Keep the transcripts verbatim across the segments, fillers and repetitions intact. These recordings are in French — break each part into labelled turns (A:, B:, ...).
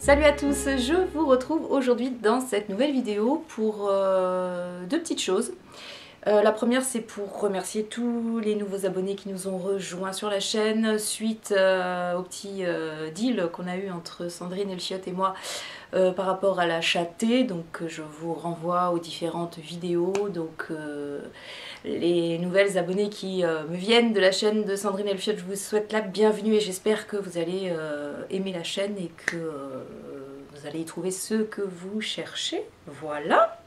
A: Salut à tous, je vous retrouve aujourd'hui dans cette nouvelle vidéo pour euh, deux petites choses. Euh, la première, c'est pour remercier tous les nouveaux abonnés qui nous ont rejoints sur la chaîne suite euh, au petit euh, deal qu'on a eu entre Sandrine Elchiotte et moi euh, par rapport à l'achat thé. Donc je vous renvoie aux différentes vidéos. Donc euh, les nouvelles abonnés qui euh, me viennent de la chaîne de Sandrine Elchiotte, je vous souhaite la bienvenue et j'espère que vous allez euh, aimer la chaîne et que euh, vous allez y trouver ce que vous cherchez. Voilà.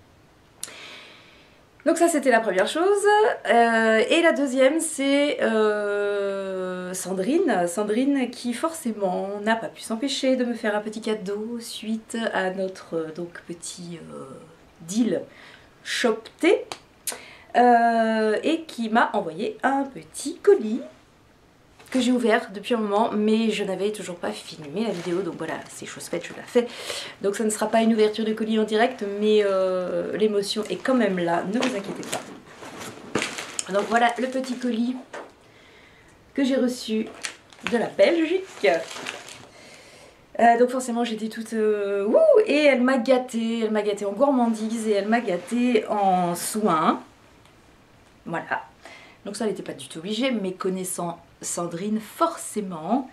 A: Donc ça c'était la première chose, euh, et la deuxième c'est euh, Sandrine, Sandrine qui forcément n'a pas pu s'empêcher de me faire un petit cadeau suite à notre euh, donc petit euh, deal shop thé, euh, et qui m'a envoyé un petit colis que j'ai ouvert depuis un moment, mais je n'avais toujours pas filmé la vidéo, donc voilà, c'est chose faite, je la fais. Donc ça ne sera pas une ouverture de colis en direct, mais euh, l'émotion est quand même là, ne vous inquiétez pas. Donc voilà le petit colis que j'ai reçu de la Belgique. Euh, donc forcément j'étais toute euh, ouh, et elle m'a gâtée, elle m'a gâtée en gourmandise et elle m'a gâtée en soins. Voilà. Donc ça, elle n'était pas du tout obligée, mais connaissant Sandrine, forcément,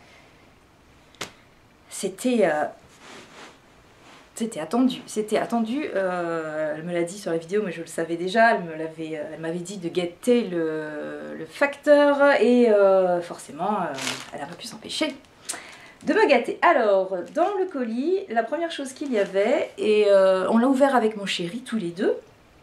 A: c'était euh, c'était attendu. C'était attendu. Euh, elle me l'a dit sur la vidéo, mais je le savais déjà. Elle me l'avait, elle m'avait dit de guetter le, le facteur et euh, forcément, euh, elle n'a pas pu s'empêcher de me gâter. Alors, dans le colis, la première chose qu'il y avait, et euh, on l'a ouvert avec mon chéri tous les deux.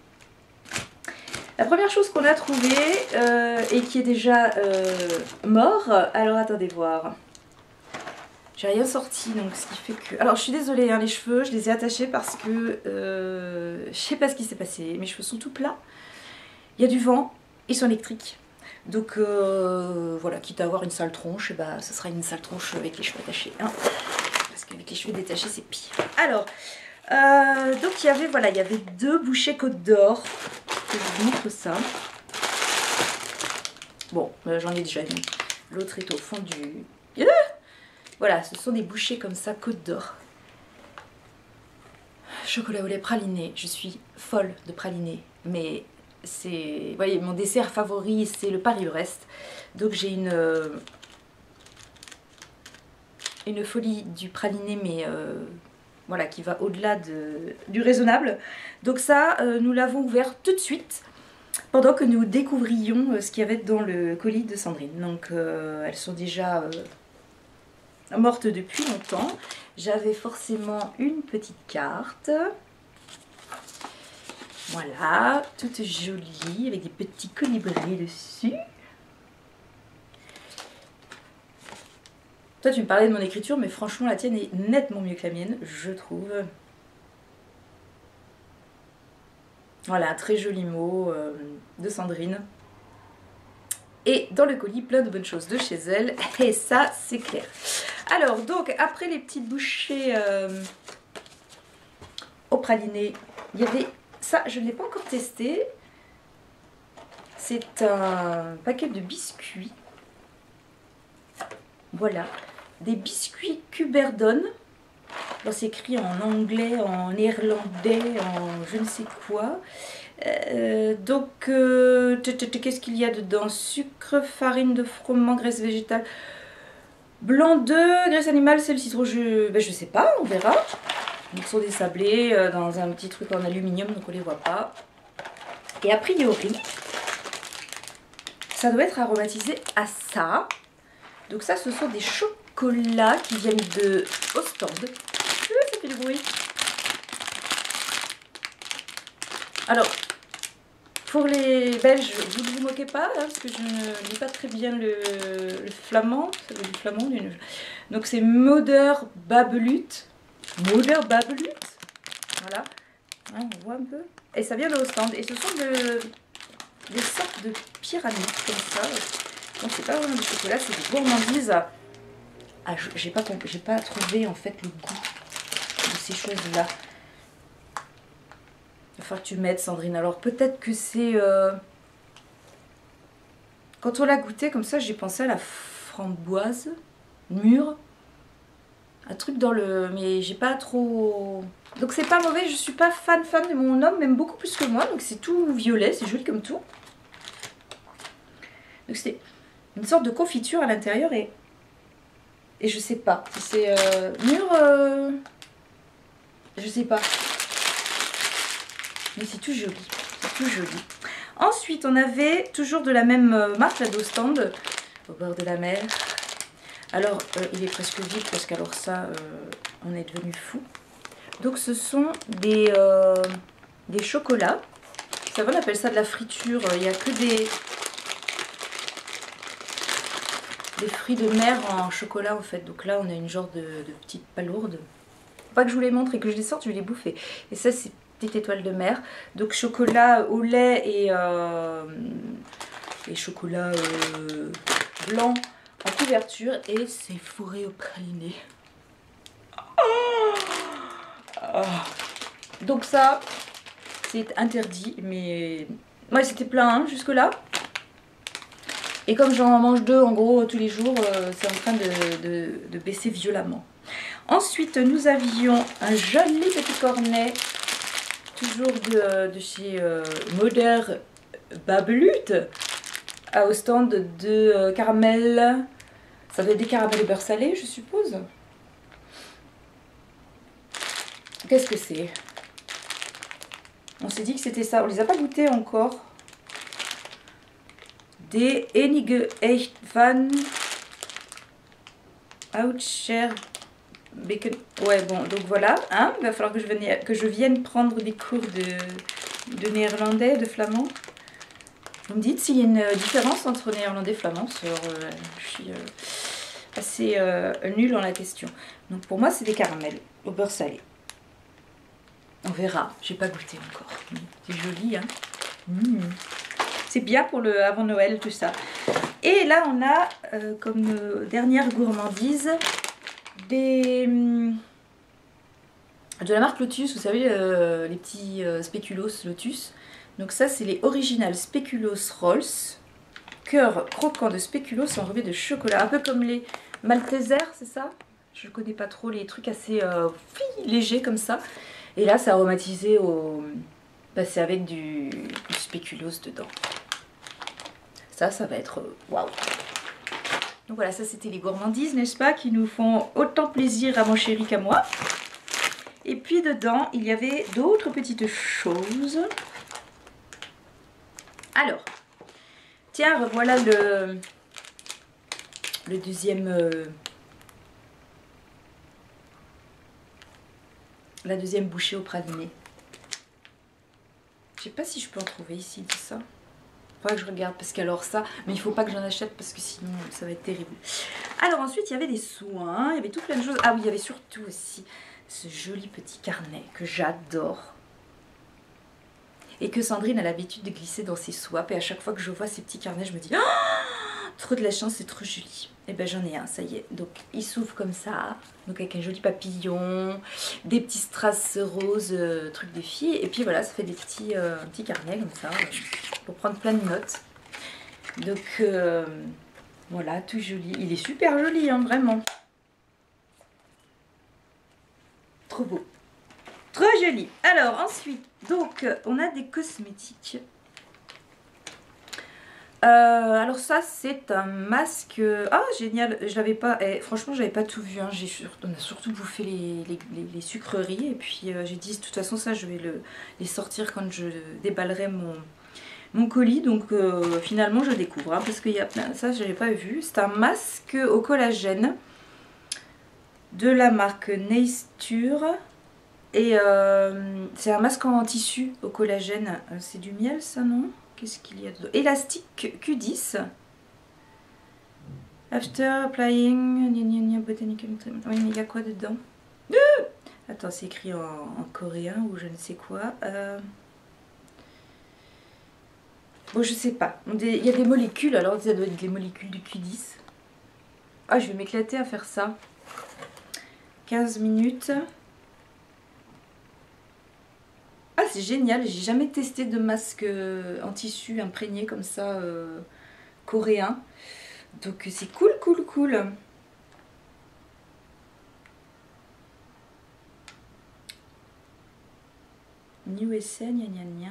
A: La première chose qu'on a trouvée, euh, et qui est déjà euh, mort, alors attendez voir, j'ai rien sorti, donc ce qui fait que... Alors je suis désolée, hein, les cheveux, je les ai attachés parce que euh, je sais pas ce qui s'est passé, mes cheveux sont tout plats, il y a du vent, ils sont électriques, donc euh, voilà, quitte à avoir une sale tronche, et bah, ce sera une sale tronche avec les cheveux attachés, hein, parce qu'avec les cheveux détachés c'est pire. Alors, euh, donc il y avait, voilà, il y avait deux bouchées Côte d'Or. Je vous montre ça. Bon, euh, j'en ai déjà mis. L'autre est au fond du... Euh voilà, ce sont des bouchées comme ça, Côte d'Or. Chocolat au lait praliné. Je suis folle de praliné. Mais c'est... Vous voyez, mon dessert favori, c'est le Paris-Brest. Donc j'ai une... Euh... une folie du praliné, mais... Euh... Voilà, qui va au-delà de, du raisonnable. Donc ça, euh, nous l'avons ouvert tout de suite, pendant que nous découvrions euh, ce qu'il y avait dans le colis de Sandrine. Donc euh, elles sont déjà euh, mortes depuis longtemps. J'avais forcément une petite carte. Voilà, toute jolie, avec des petits colibris dessus. Toi, tu me parlais de mon écriture, mais franchement, la tienne est nettement mieux que la mienne, je trouve. Voilà, un très joli mot euh, de Sandrine. Et dans le colis, plein de bonnes choses de chez elle. Et ça, c'est clair. Alors, donc, après les petites bouchées euh, au praliné, il y avait... Ça, je ne l'ai pas encore testé. C'est un paquet de biscuits. Voilà. Des biscuits Cuberdon. C'est écrit en anglais, en néerlandais, en je ne sais quoi. Euh, donc, euh, qu'est-ce qu'il y a dedans? Sucre, farine de froment, graisse végétale, blanc d'œuf, graisse animale, sel, citron, je ben, je sais pas, on verra. Ils sont des sablés euh, dans un petit truc en aluminium, donc on les voit pas. Et a priori, ça doit être aromatisé à ça. Donc ça, ce sont des chocolats qui viennent de Ostende. Euh, ça fait du bruit. Alors, pour les Belges, vous ne vous moquez pas, hein, parce que je ne lis pas très bien le, le flamand. Ça veut dire flamand. Donc c'est Moeder Babelut. Moeder Babelut. Voilà. Hein, on voit un peu. Et ça vient de Ostende. Et ce sont de, des sortes de pyramides comme ça. Donc c'est pas vraiment du chocolat, c'est des gourmandises. Ah, j'ai pas, j'ai pas trouvé en fait le goût de ces choses-là. Il va falloir que tu m'aides, Sandrine. Alors peut-être que c'est... Euh... Quand on l'a goûté comme ça, j'ai pensé à la framboise mûre. un truc dans le... Mais j'ai pas trop... Donc c'est pas mauvais, je suis pas fan fan de mon homme, même beaucoup plus que moi. Donc c'est tout violet, c'est joli comme tout. Donc c'est une sorte de confiture à l'intérieur et... Et je sais pas si c'est euh, mûr... Euh... Je sais pas. Mais c'est tout joli, c'est tout joli. Ensuite, on avait toujours de la même marque, la Dostand, au bord de la mer. Alors, euh, il est presque vide parce qu'alors ça, euh, on est devenu fou. Donc, ce sont des, euh, des chocolats. Ça va, on appelle ça de la friture. Il n'y a que des, des fruits de mer en chocolat, en fait. Donc là, on a une genre de, de petite palourde. Faut pas que je vous les montre et que je les sorte, je vais les bouffer. Et ça, c'est petite étoile de mer. Donc, chocolat au lait et, euh, et chocolat euh, blanc en couverture et c'est fourré au praliné. Oh oh. Donc ça, c'est interdit, mais ouais, c'était plein hein, jusque là. Et comme j'en mange deux en gros tous les jours, euh, c'est en train de, de, de baisser violemment. Ensuite, nous avions un joli petit cornet, toujours de, de chez euh, Moder Babelut, au stand de euh, caramel. Ça doit être des caramels de beurre salé, je suppose. Qu'est-ce que c'est? On s'est dit que c'était ça. On les a pas goûtés encore. Des Enige Echt van Oucher Bacon. Ouais, bon, donc voilà. Hein, il va falloir que je, vienne, que je vienne prendre des cours de, de néerlandais, de flamand. Vous me dites s'il y a une différence entre néerlandais et flamand. Sur, euh, je suis euh, assez euh, nulle en la question. Donc pour moi, c'est des caramels au beurre salé. On verra. J'ai pas goûté encore. C'est joli, hein. Mmh. C'est bien pour le avant Noël, tout ça. Et là, on a euh, comme euh, dernière gourmandise des hum, de la marque Lotus. Vous savez, euh, les petits euh, spéculoos Lotus. Donc ça, c'est les Original Spéculoos Rolls. Cœur croquant de spéculoos enrobé de chocolat. Un peu comme les Maltesers, c'est ça? Je ne connais pas trop les trucs assez euh, légers comme ça. Et là, c'est aromatisé au... Bah, c'est avec du, du spéculoos dedans. Ça, ça va être waouh. Donc voilà, ça c'était les gourmandises, n'est-ce pas, qui nous font autant plaisir à mon chéri qu'à moi. Et puis dedans, il y avait d'autres petites choses. Alors, tiens, revoilà le, le deuxième... Euh, la deuxième bouchée au praliné. Je sais pas si je peux en trouver ici, tout ça. Faudra que je regarde parce qu'alors ça, mais il faut pas que j'en achète parce que sinon ça va être terrible. Alors ensuite il y avait des soins, il y avait tout plein de choses. Ah oui, il y avait surtout aussi ce joli petit carnet que j'adore. Et que Sandrine a l'habitude de glisser dans ses swaps. Et à chaque fois que je vois ces petits carnets, je me dis oh, trop de la chance, c'est trop joli. Et ben j'en ai un, ça y est. Donc il s'ouvre comme ça, donc avec un joli papillon, des petits strass roses, euh, trucs des filles. Et puis voilà, ça fait des petits, euh, petits carnets comme ça, euh, pour prendre plein de notes. Donc euh, voilà, tout joli. Il est super joli, hein, vraiment. Trop beau. Trop joli. Alors ensuite, donc on a des cosmétiques. Euh, alors ça c'est un masque. Ah génial, je l'avais pas. Eh, franchement j'avais pas tout vu. Hein. Sur... On a surtout bouffé les, les, les, les sucreries et puis euh, j'ai dit de toute façon ça je vais le, les sortir quand je déballerai mon, mon colis. Donc euh, finalement je découvre hein, parce qu'il y a plein. Ça j'avais pas vu. C'est un masque au collagène de la marque Neisture. Et euh, c'est un masque en tissu au collagène. C'est du miel ça non? Qu'est-ce qu'il y a dedans? Élastique Q dix. After applying botanical. Oui, mais il y a quoi dedans? Attends, c'est écrit en, en coréen ou je ne sais quoi. Euh... Bon, je sais pas. Il y a des molécules, alors ça doit être des molécules du Q dix. Ah, je vais m'éclater à faire ça. quinze minutes. Ah c'est génial, j'ai jamais testé de masque en tissu imprégné comme ça euh, coréen. Donc c'est cool cool cool. New S A, gna gna gna.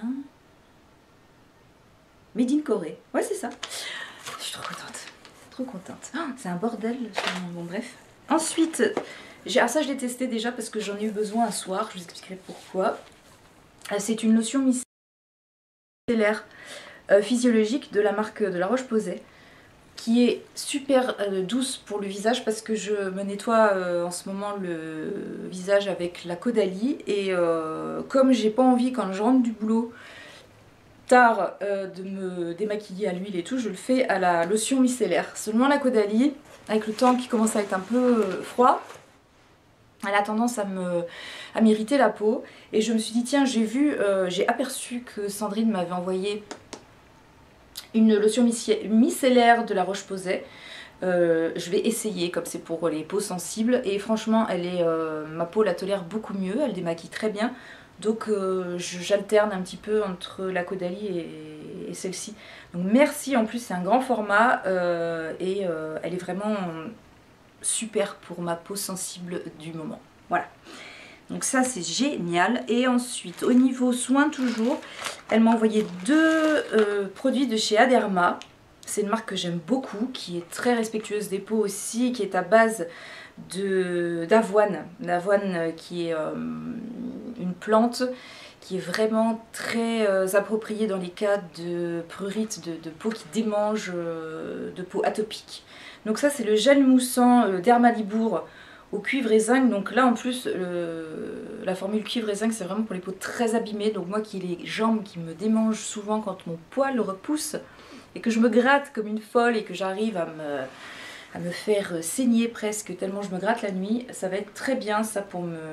A: Made in Corée. Ouais, c'est ça. Je suis trop contente. Trop contente. Oh, c'est un bordel. Bon, bref. Ensuite, ah, ça je l'ai testé déjà parce que j'en ai eu besoin un soir. Je vous expliquerai pourquoi. C'est une lotion micellaire euh, physiologique de la marque de La Roche-Posay, qui est super euh, douce pour le visage parce que je me nettoie euh, en ce moment le visage avec la Caudalie et euh, comme j'ai pas envie quand je rentre du boulot tard euh, de me démaquiller à l'huile et tout, je le fais à la lotion micellaire. Seulement la Caudalie, avec le temps qui commence à être un peu euh, froid, elle a tendance à me à m'irriter la peau et je me suis dit tiens, j'ai vu, euh, j'ai aperçu que Sandrine m'avait envoyé une lotion micellaire de La Roche-Posay. Euh, je vais essayer comme c'est pour les peaux sensibles et franchement elle est, euh, ma peau la tolère beaucoup mieux, elle démaquille très bien. Donc euh, j'alterne un petit peu entre la Caudalie et, et celle-ci. Donc merci, en plus c'est un grand format euh, et euh, elle est vraiment super pour ma peau sensible du moment. Voilà. Donc ça c'est génial. Et ensuite au niveau soins toujours, elle m'a envoyé deux euh, produits de chez Aderma. C'est une marque que j'aime beaucoup, qui est très respectueuse des peaux aussi, qui est à base d'avoine. L'avoine qui est euh, une plante qui est vraiment très euh, appropriée dans les cas de prurite, de, de peau qui démange, euh, de peau atopique. Donc ça c'est le gel moussant euh, Dermalibour au cuivre et zinc. Donc là en plus le, la formule cuivre et zinc c'est vraiment pour les peaux très abîmées. Donc moi qui ai les jambes qui me démangent souvent quand mon poil repousse et que je me gratte comme une folle et que j'arrive à me, à me faire saigner presque tellement je me gratte la nuit, ça va être très bien ça pour me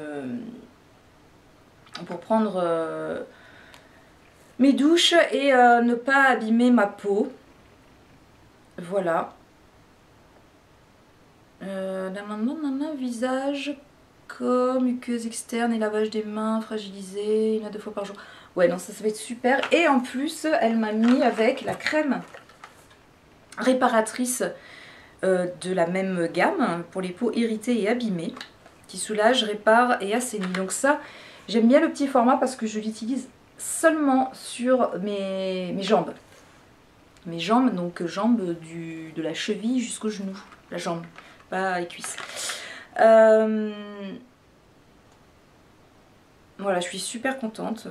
A: pour prendre euh, mes douches et euh, ne pas abîmer ma peau. Voilà. Euh, visage comme muqueuse externe et lavage des mains fragilisé une à deux fois par jour. Ouais, non, ça, ça va être super. Et en plus, elle m'a mis avec la crème réparatrice euh, de la même gamme pour les peaux irritées et abîmées, qui soulage, répare et assainit. Donc ça, j'aime bien le petit format parce que je l'utilise seulement sur mes, mes jambes. Mes jambes, donc jambes du, de la cheville jusqu'au genou. La jambe, pas les cuisses. Euh, voilà, je suis super contente.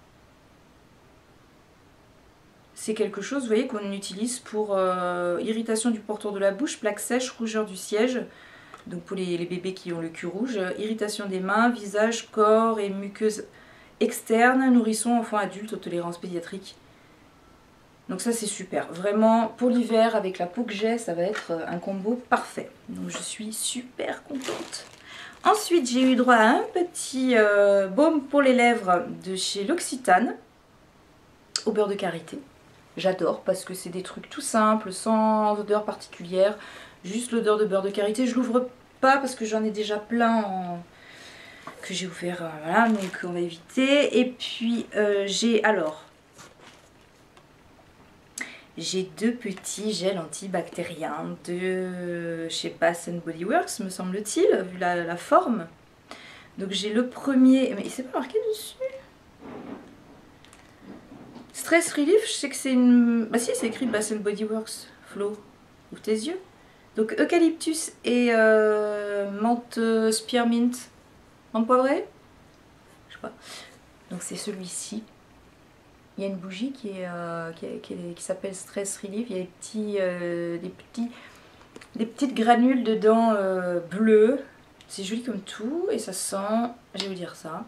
A: C'est quelque chose, vous voyez, qu'on utilise pour euh, irritation du pourtour de la bouche, plaques sèches, rougeur du siège. Donc pour les, les bébés qui ont le cul rouge, irritation des mains, visage, corps et muqueuse externe, nourrisson, enfant, adulte, tolérance pédiatrique. Donc ça c'est super, vraiment pour l'hiver avec la peau que j'ai ça va être un combo parfait. Donc je suis super contente. Ensuite j'ai eu droit à un petit euh, baume pour les lèvres de chez L'Occitane au beurre de karité. J'adore parce que c'est des trucs tout simples, sans odeur particulière, juste l'odeur de beurre de karité. Je l'ouvre pas parce que j'en ai déjà plein en... que j'ai ouvert, euh, voilà, donc on va éviter. Et puis euh, j'ai alors... J'ai deux petits gels antibactériens de chez Bath and Body Works, me semble-t-il, vu la, la forme. Donc j'ai le premier, mais il s'est pas marqué dessus. Stress Relief, je sais que c'est une... Bah si, c'est écrit Bath and Body Works. Flo, ouvre tes yeux. Donc eucalyptus et euh, menthe spearmint. Menthe poivrée, je sais pas. Donc c'est celui-ci. Il y a une bougie qui, est, euh, qui, qui, qui s'appelle Stress Relief. Il y a des, petits, euh, des, petits, des petites granules dedans euh, bleues. C'est joli comme tout. Et ça sent... Je vais vous dire ça.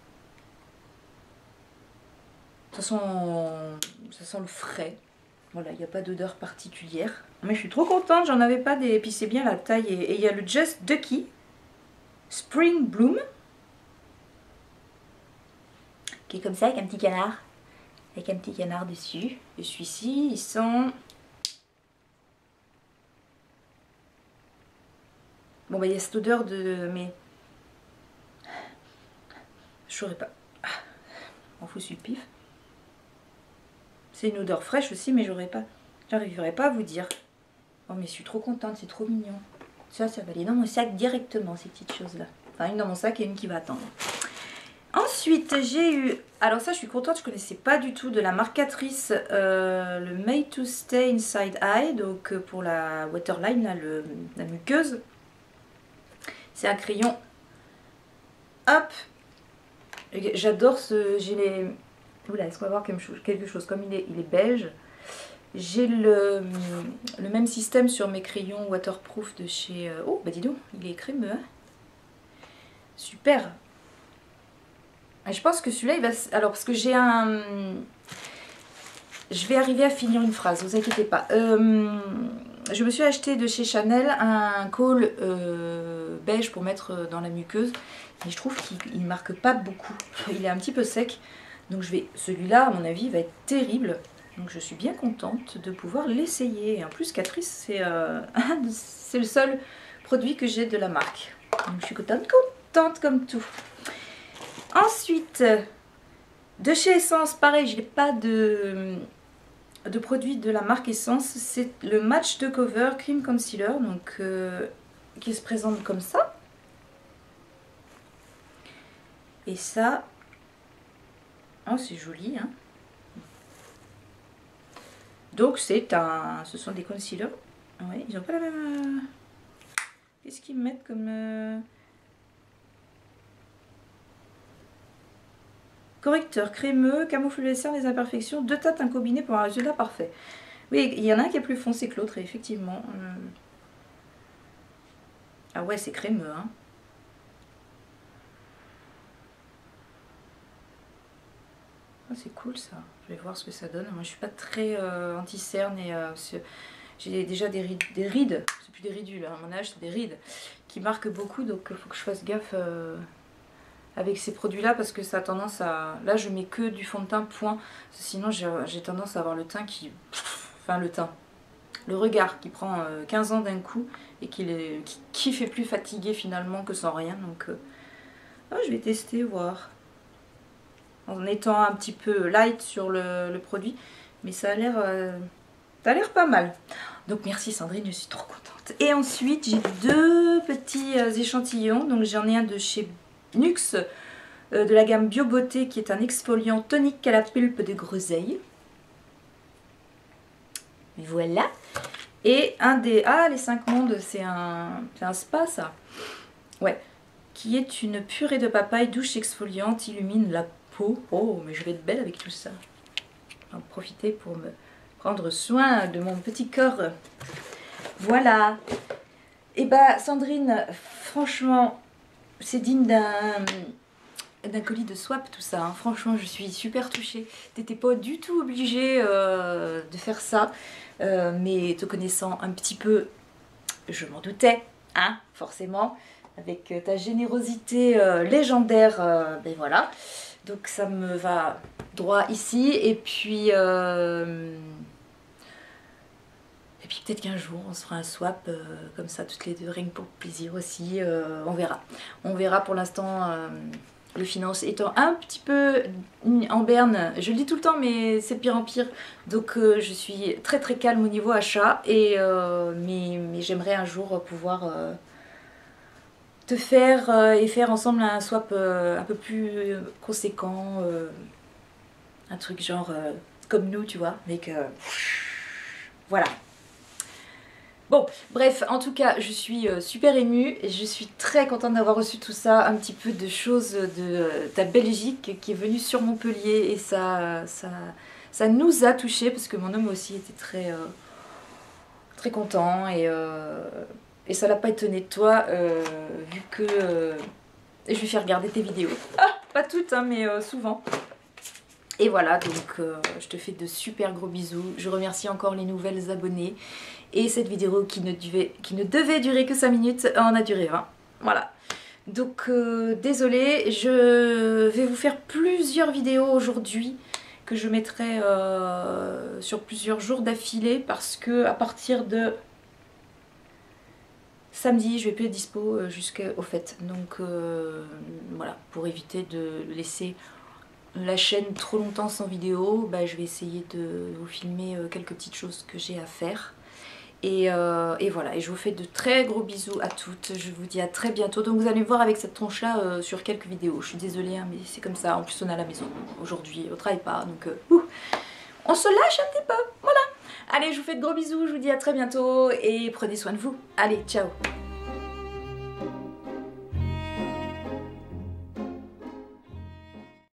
A: Ça sent, ça sent le frais. Voilà, il n'y a pas d'odeur particulière. Mais je suis trop contente. J'en avais pas des... Et puis c'est bien la taille. Et, et il y a le Just Ducky Spring Bloom. Qui est comme ça avec un petit canard. Avec un petit canard dessus. Et celui-ci, ils sont... Bon bah il y a cette odeur de... Mais... Je saurais pas. Ah, on fout sur le pif. C'est une odeur fraîche aussi, mais j'aurais pas... J'arriverai pas à vous dire. Oh mais je suis trop contente, c'est trop mignon. Ça, ça va aller dans mon sac directement, ces petites choses-là. Enfin, une dans mon sac et une qui va attendre. Ensuite, j'ai eu... Alors ça, je suis contente, je connaissais pas du tout de la marque Catrice, euh, le Made to Stay Inside Eye, donc euh, pour la waterline, là, le, la muqueuse. C'est un crayon. Hop. J'adore ce... J'ai les... Oula, est-ce qu'on va voir quelque chose? Comme il est, il est beige. J'ai le, le même système sur mes crayons waterproof de chez... Oh, bah dis donc, il est crémeux, hein. Super. Et je pense que celui-là, il va... Alors, parce que j'ai un... Je vais arriver à finir une phrase, vous inquiétez pas. Euh, je me suis acheté de chez Chanel un col euh, beige pour mettre dans la muqueuse. Et je trouve qu'il ne marque pas beaucoup. Il est un petit peu sec. Donc je vais... Celui-là, à mon avis, va être terrible. Donc je suis bien contente de pouvoir l'essayer. Et en plus, Catrice, c'est euh, c'est le seul produit que j'ai de la marque. Donc je suis contente, contente comme tout. Ensuite, de chez Essence, pareil, je n'ai pas de, de produit de la marque Essence. C'est le Match de Cover Cream Concealer, donc euh, qui se présente comme ça. Et ça, oh c'est joli, hein. Donc c'est un, ce sont des concealers. Ouais, ils n'ont pas la même. Qu'est-ce qu'ils mettent comme euh... correcteur crémeux, camoufleur des imperfections, deux teintes un combiné pour un résultat parfait. Oui, il y en a un qui est plus foncé que l'autre, effectivement. Euh... Ah ouais, c'est crémeux, hein. Oh, c'est cool ça. Je vais voir ce que ça donne. Moi, je suis pas très euh, anti-cerne et euh, j'ai déjà des rides. Des rides. C'est plus des ridules. Hein. À mon âge, c'est des rides qui marquent beaucoup. Donc, il faut que je fasse gaffe euh, avec ces produits-là parce que ça a tendance à. Là, je mets que du fond de teint point. Sinon, j'ai tendance à avoir le teint qui. Enfin, le teint. Le regard qui prend euh, quinze ans d'un coup et qui, les... qui, qui fait plus fatiguer finalement que sans rien. Donc, euh... oh, je vais tester, voir. En étant un petit peu light sur le, le produit, mais ça a l'air euh, ça a l'air pas mal. Donc merci Sandrine, je suis trop contente. Et ensuite j'ai deux petits euh, échantillons. Donc j'en ai un de chez Nuxe euh, de la gamme Bio Beauté qui est un exfoliant tonique à la pulpe de groseille. Voilà. Et un des... Ah, les cinq mondes, c'est un, c'est un spa ça. Ouais. Qui est une purée de papaye douce exfoliante, illumine la peau. Oh, mais je vais être belle avec tout ça. Je vais en profiter pour me prendre soin de mon petit corps. Voilà. Et bah Sandrine, franchement, c'est digne d'un d'un colis de swap tout ça. Hein. Franchement, je suis super touchée. T'étais pas du tout obligée euh, de faire ça. Euh, mais te connaissant un petit peu, je m'en doutais, hein, forcément. Avec ta générosité euh, légendaire, euh, ben voilà. Donc ça me va droit ici. Et puis, euh... et puis peut-être qu'un jour on se fera un swap euh, comme ça toutes les deux, rien que pour plaisir aussi. Euh, on verra. On verra pour l'instant. Euh, le finance étant un petit peu en berne. Je le dis tout le temps, mais c'est pire en pire. Donc euh, je suis très très calme au niveau achat. Et euh, mais, mais j'aimerais un jour pouvoir euh, te faire euh, et faire ensemble un swap euh, un peu plus conséquent, euh, un truc genre euh, comme nous, tu vois, avec euh, voilà. Bon, bref, en tout cas, je suis euh, super émue et je suis très contente d'avoir reçu tout ça, un petit peu de choses de euh, ta Belgique qui est venue sur Montpellier et ça, ça, ça nous a touchés parce que mon homme aussi était très, euh, très content et euh, Et ça l'a pas étonné de toi, euh, vu que euh, je lui fais regarder tes vidéos. Ah, pas toutes, hein, mais euh, souvent. Et voilà, donc euh, je te fais de super gros bisous. Je remercie encore les nouvelles abonnées. Et cette vidéo qui ne, devait, qui ne devait durer que cinq minutes, en a duré vingt. Voilà. Donc euh, désolée, je vais vous faire plusieurs vidéos aujourd'hui que je mettrai euh, sur plusieurs jours d'affilée parce que à partir de samedi, je vais plus être dispo jusqu'au fait. Donc euh, voilà, pour éviter de laisser la chaîne trop longtemps sans vidéo, bah, je vais essayer de vous filmer quelques petites choses que j'ai à faire. Et, euh, et voilà, et je vous fais de très gros bisous à toutes, je vous dis à très bientôt. Donc vous allez me voir avec cette tronche là euh, sur quelques vidéos, je suis désolée hein, mais c'est comme ça, en plus on est à la maison aujourd'hui, on travaille pas, donc euh, ouh, on se lâche un petit peu, voilà. Allez, je vous fais de gros bisous, je vous dis à très bientôt et prenez soin de vous. Allez, ciao.